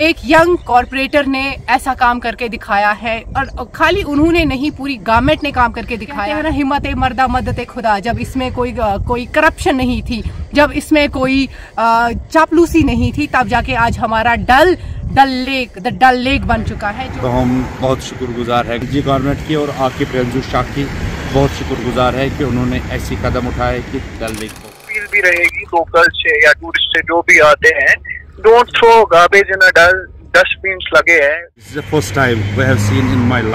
एक young corporator ने ऐसा काम करके दिखाया है, और खाली उन्होंने नहीं, पूरी गवर्नमेंट ने काम करके दिखाया है ना। हिम्मत मर्दा मदद खुदा, जब इसमें कोई करप्शन नहीं थी, जब इसमें कोई चापलूसी नहीं थी, तब जाके आज हमारा डल लेक बन चुका है। तो हम बहुत शुक्रगुजार है जी गवर्नमेंट की और आकिब रेंजू शाह की बहुत शुक्रगुजार है कि उन्होंने ऐसी कदम उठाए कि डल लेक को अपील भी रहेगी लोकल से या टूरिस्ट से जो भी आते हैं, don't throw garbage in a dustbins लगे हैं। This is the first time we have seen in my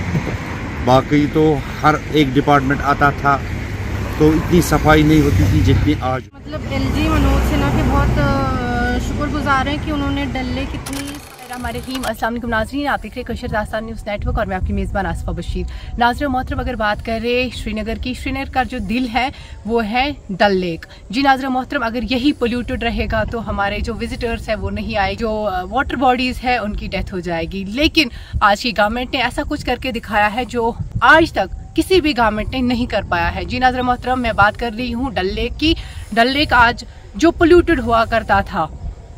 life. बाकी तो हर एक डिपार्टमेंट आता था तो इतनी सफाई नहीं होती थी जितनी आज। मतलब एलजी मनोज सिन्हा के बहुत शुक्रगुजार हैं कि उन्होंने डल लेक इतनी। हमारे टीम अस्सलाम वालेकुम नाज़रीन, आप देख रहे कशर दास्तान न्यूज़ नेटवर्क और मैं आपकी मेज़बान आसफा बशीर। नाज़रीन मोहतरम, अगर बात करें श्रीनगर की, श्रीनगर का जो दिल है वो है डल लेक। जी नाज़रीन मोहतरम, अगर यही पोल्यूटेड रहेगा तो हमारे जो विजिटर्स हैं वो नहीं आए, जो वाटर बॉडीज़ है उनकी डेथ हो जाएगी। लेकिन आज की गवर्नमेंट ने ऐसा कुछ करके दिखाया है जो आज तक किसी भी गवर्नमेंट ने नहीं कर पाया है। जी नाज़रीन मोहतरम, मैं बात कर रही हूँ डल लेक की। डल लेक आज जो पोल्यूटेड हुआ करता था,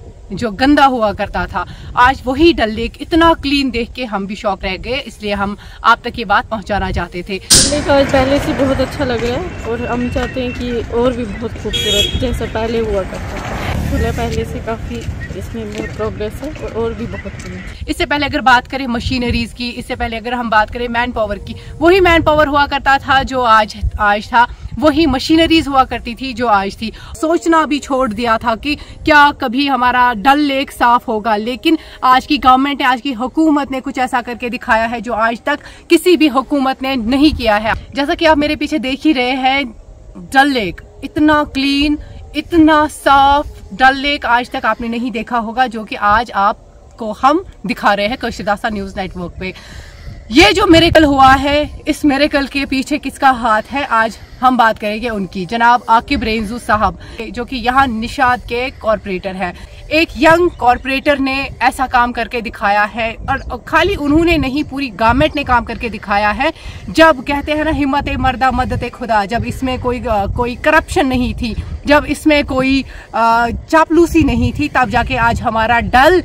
जो गंदा हुआ करता था, आज वही डल लेक इतना क्लीन देख के हम भी शौक रह गए, इसलिए हम आप तक ये बात पहुंचाना चाहते थे। लेक आज पहले से बहुत अच्छा लग रहा है और हम चाहते हैं कि और भी बहुत खूबसूरत जैसा पहले हुआ करता था। पहले से काफ़ी इसमें बहुत प्रोग्रेस है और भी बहुत है। इससे पहले अगर बात करें मशीनरीज की, इससे पहले अगर हम बात करें मैन पावर की, वही मैन पावर हुआ करता था जो आज था, वही मशीनरीज हुआ करती थी जो आज थी। सोचना भी छोड़ दिया था कि क्या कभी हमारा डल लेक साफ होगा, लेकिन आज की गवर्नमेंट ने, आज की हुकूमत ने कुछ ऐसा करके दिखाया है जो आज तक किसी भी हुकूमत ने नहीं किया है। जैसा कि आप मेरे पीछे देख ही रहे हैं, डल लेक इतना क्लीन, इतना साफ डल लेक आज तक आपने नहीं देखा होगा, जो कि आज आपको हम दिखा रहे हैं कशर दास्तान न्यूज़ नेटवर्क पे। ये जो मिरेकल हुआ है, इस मिरेकल के पीछे किसका हाथ है, आज हम बात करेंगे उनकी। जनाब आकिब रेंजू साहब, जो कि यहाँ निशाद के कॉरपोरेटर हैं। एक यंग कॉरपोरेटर ने ऐसा काम करके दिखाया है, और खाली उन्होंने नहीं, पूरी गवर्नमेंट ने काम करके दिखाया है। जब कहते हैं ना, हिम्मत मर्दा मदद खुदा, जब इसमें कोई करप्शन नहीं थी, जब इसमें कोई चापलूसी नहीं थी, तब जाके आज हमारा डल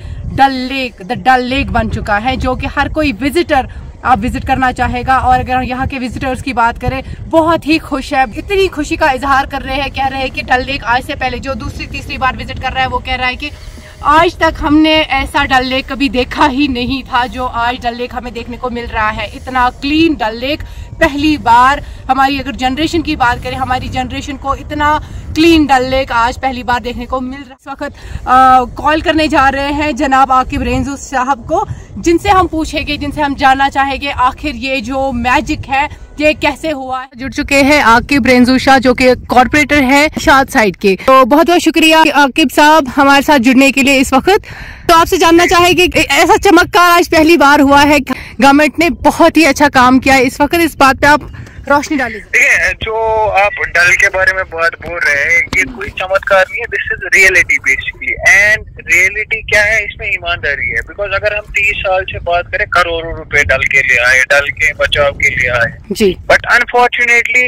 लेक बन चुका है, जो कि हर कोई विजिटर आप विजिट करना चाहेगा। और अगर यहाँ के विजिटर्स की बात करें, बहुत ही खुश है, इतनी खुशी का इजहार कर रहे हैं, कह रहे हैं कि डल लेक आज से पहले जो दूसरी तीसरी बार विजिट कर रहा है वो कह रहा है कि आज तक हमने ऐसा डल लेक कभी देखा ही नहीं था जो आज डल लेक हमें देखने को मिल रहा है। इतना क्लीन डल लेक पहली बार, हमारी अगर जनरेशन की बात करें, हमारी जनरेशन को इतना क्लीन डल लेक आज पहली बार देखने को मिल रहा है। इस वक्त कॉल करने जा रहे हैं जनाब आकिब रेंजू साहब को, जिनसे हम पूछेंगे, जिनसे हम जानना चाहेंगे आखिर ये जो मैजिक है ये कैसे हुआ है। जुड़ चुके हैं आकिब रेंजू शाह, जो कि कॉर्पोरेटर है शाद साइड के। तो बहुत बहुत शुक्रिया आकिब साहब हमारे साथ जुड़ने के लिए इस वक्त। तो आपसे जानना चाहेंगे, ऐसा चमत्कार आज पहली बार हुआ है, गवर्नमेंट ने बहुत ही अच्छा काम किया है। इस वक्त इस बात पे आप रोशनी डालिए। देखिए, जो आप डल के बारे में बात बोल रहे हैं, ये कोई चमत्कार नहीं है, this is reality basically. And reality क्या है, इसमें ईमानदारी है। बिकॉज अगर हम 30 साल से बात करें, करोड़ों रुपए डल के लिए आए, डल के बचाव के लिए आए जी, बट अनफॉर्चुनेटली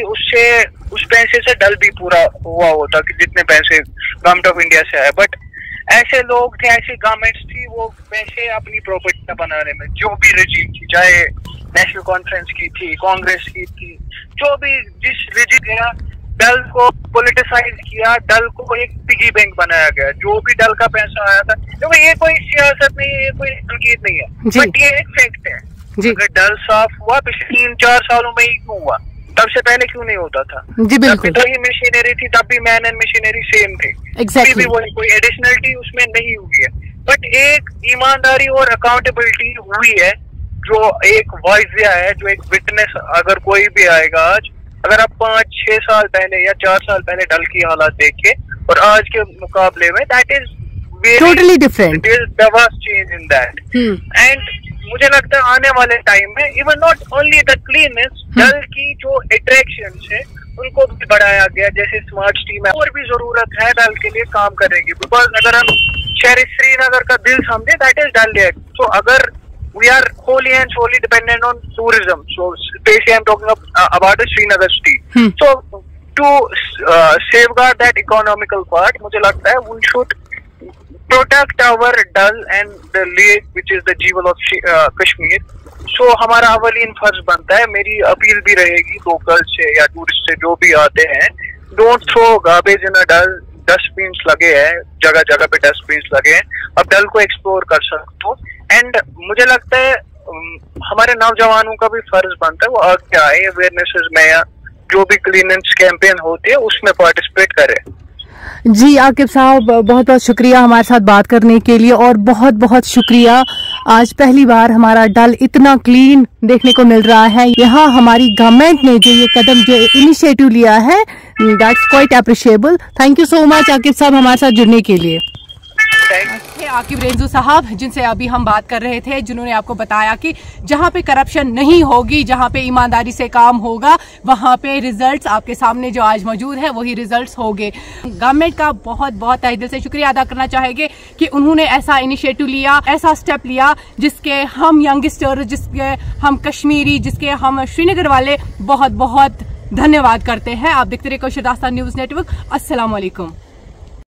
उस पैसे से डल भी पूरा हुआ होता कि जितने पैसे गवर्नमेंट ऑफ इंडिया से आए। बट ऐसे लोग थे, ऐसी गवर्नमेंट्स थी, वो पैसे अपनी प्रॉपर्टी बनाने में, जो भी रजीम थी, चाहे नेशनल कॉन्फ्रेंस की थी, कांग्रेस की थी, जो भी जिस रजीम गया, डल को पॉलिटिसाइज किया, डल को एक पिगी बैंक बनाया गया। जो भी डल का पैसा आया था, क्योंकि ये कोई सियासत नहीं है, ये कोई संकेत नहीं है, बट ये एक फैक्ट है। अगर डल साफ हुआ पिछले 3-4 सालों में ही क्यों हुआ, तब से पहले क्यों नहीं होता था? जी बिल्कुल। तब भी वही मशीनरी थी, तब भी मैन एंड मशीनरी सेम थे, exactly. भी वही, कोई एडिशनलिटी उसमें नहीं हुई है। बट एक ईमानदारी और अकाउंटेबिलिटी हुई है, जो एक वाइजिया है, जो एक विटनेस, अगर कोई भी आएगा आज, अगर आप 5-6 साल पहले या 4 साल पहले डल की हालात देखे और आज के मुकाबले में, that is totally different, there is the vast change in that. And मुझे लगता है आने वाले टाइम में even not only the cleanness, Dal की जो अट्रैक्शंस है उनको भी बढ़ाया गया, जैसे स्मार्ट सिटी में और भी जरूरत है डल के लिए काम करने की। बिकॉज अगर हम शहर श्रीनगर का दिल समझे, दैट इज डल लेक। तो अगर we are wholly and solely dependent on tourism, so especially I'm talking about the Srinagar city. So to safeguard that economical part, मुझे लगता है we should protect our Dal and the lake which is the jewel of Kashmir. So हमारा अवलीन फर्ज बनता है, मेरी appeal भी रहेगी लोकल से या टूरिस्ट से जो भी आते हैं, don't throw garbage in a Dal. Dustbin लगे हैं, जगह जगह पे डस्टबिन लगे हैं, अब डल को एक्सप्लोर कर सकते हो। एंड मुझे लगता है हमारे नौजवानों का भी फर्ज बनता है वो आगे आए, अवेयरनेस में या जो भी क्लीनेंस कैंपेन होती है उसमें पार्टिसिपेट करे। जी आकिब साहब, बहुत बहुत शुक्रिया हमारे साथ बात करने के लिए, और बहुत बहुत शुक्रिया। आज पहली बार हमारा डल इतना क्लीन देखने को मिल रहा है। यहाँ हमारी गवर्नमेंट ने जो ये कदम, जो इनिशिएटिव लिया है, that's quite appreciable. Thank you so much Aqib साहब हमारे साथ जुड़ने के लिए। आकिब रेंजू साहब जिनसे अभी हम बात कर रहे थे, जिन्होंने आपको बताया कि जहाँ पे करप्शन नहीं होगी, जहाँ पे ईमानदारी से काम होगा, वहाँ पे रिजल्ट्स आपके सामने जो आज मौजूद है वही रिजल्ट्स होंगे। गवर्नमेंट का बहुत बहुत तहे दिल से शुक्रिया अदा करना चाहेंगे कि उन्होंने ऐसा इनिशिएटिव लिया, ऐसा स्टेप लिया जिसके हम यंगस्टर, जिसके हम कश्मीरी, जिसके हम श्रीनगर वाले बहुत बहुत धन्यवाद करते हैं। आप देखते रहिए कोशर दास्तान न्यूज नेटवर्क। अस्सलाम वालेकुम।